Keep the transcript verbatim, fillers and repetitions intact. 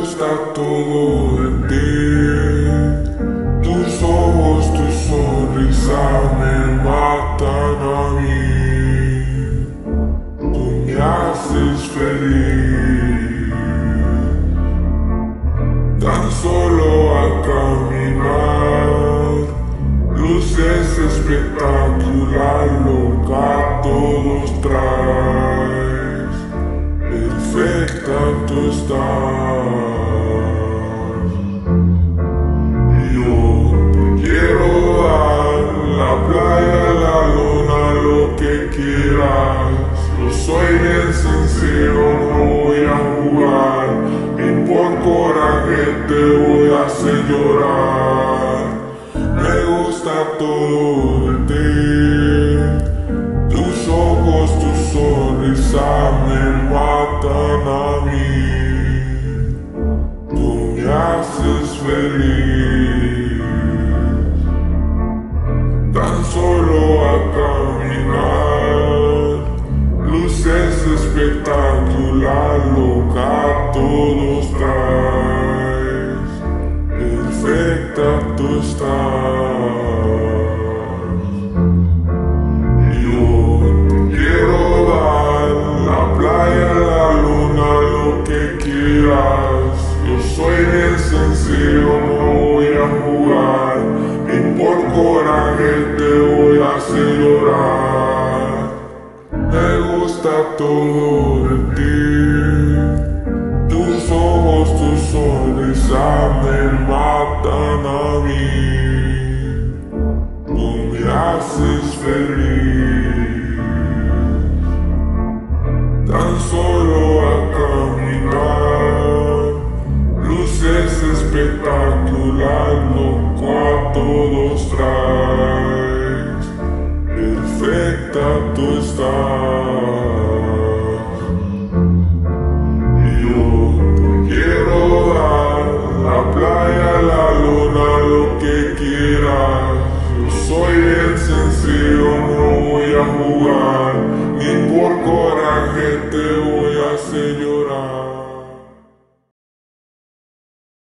gusta todo de ti. Tus ojos, tu sonrisa me matan a mí. Tú me haces feliz. Tan solo a caminar, luces espectacular, loca todos traes. Perfecta tú estás. Yo te quiero dar la playa, la luna, lo que quieras. Yo soy bien sincero, no voy a jugar, y por coraje te voy a hacer llorar. Me gusta todo de ti. Tus ojos, tu sonrisa me matan a mí. Tú me haces feliz. Tan solo a caminar, luces espectacular, loca todos traes. Perfecta tú estás. Yo te quiero dar la playa, la luna, lo que quieras. Yo soy bien sencillo, no voy a jugar, y por coraje te voy a hacer llorar. Me gusta todo de ti. Tus ojos, tu sonrisa me matan a mí. Tú me haces feliz. Tan solo a caminar, luces espectacular, loco a todos traes. Perfecta tú estás. Yo te quiero dar la playa, la luna, lo que quieras. Yo soy bien sencillo, no voy a jugar, ni por coraje te voy a hacer llorar.